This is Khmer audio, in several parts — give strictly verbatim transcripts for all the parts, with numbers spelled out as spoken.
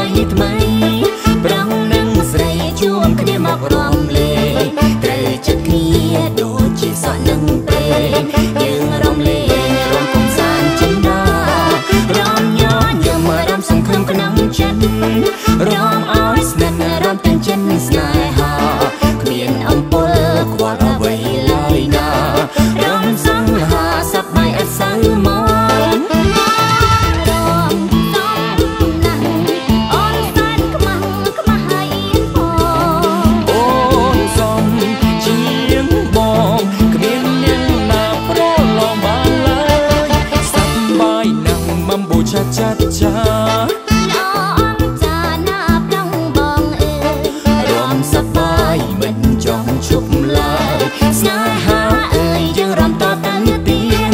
ថ្មីប្រងនឹងស្រីជួមគ្នាមករំលែកត្រូវចិត្តគ្នាដូចជាសក់នឹងពេលយើងរំលែករំកំសាន្តចិនដារំញញឹមរំសង្ឃឹមក្នុងចិត្តរំអោយស្នេហ៍រំទាំងចិនស្នេហាគ្មានអំពើខ្វល់អ្វីឡើយណារំសង្ហាសប្បាយអត់សូវមកចាចាចាអមចាណាប្រងបងអើយរំសប្បាយមិនចង់ជប់ឡើយស្នេហាអើយយើងរំតតាំងទៀន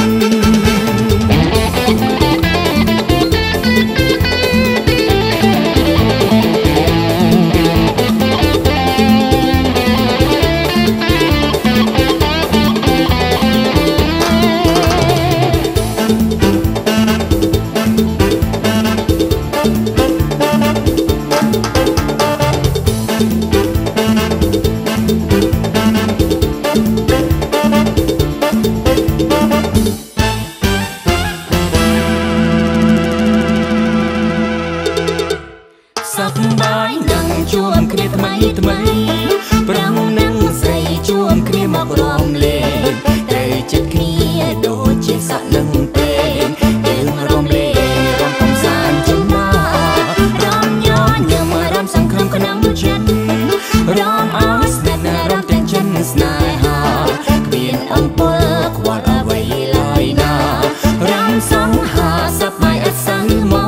សប្បាយនឹងជួមគ្នាថ្មីថ្មីប្រងនឹងស្រីជួមគ្នាមករំលែកត្រូវចិត្តគ្នាដូចជាសក់នឹងពេលយើងរំលែករំកំសាន្តចិនណារំញញឹមរំសង្ឃឹមក្នុងចិត្តរំអោយស្នេហ៍រំទាំងចិនស្នេហាគ្មានអំពើខ្វល់អ្វីឡើយណារំសង្ហាសប្បាយអត់សូវមក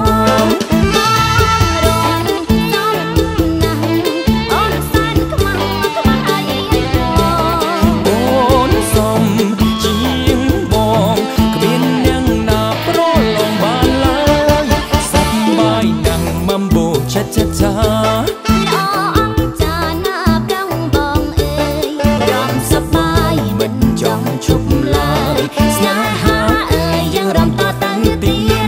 ចាចាចាអមចាណាប្រងបងអើយរំសប្បាយមិនចង់ជប់ឡើយស្នេហាអើយយើងរំតតាំងទៀន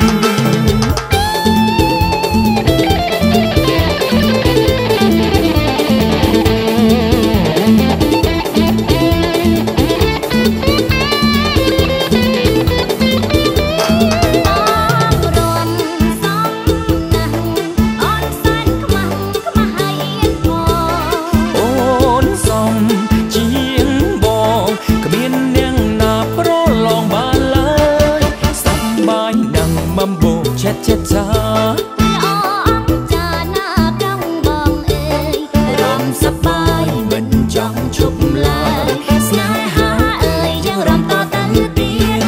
ចាចាចាអមចាណាប្រងបងអើយរំសប្បាយមិនចង់ជប់ឡើយស្នេហាអើយយើងរំតតាំងទៀន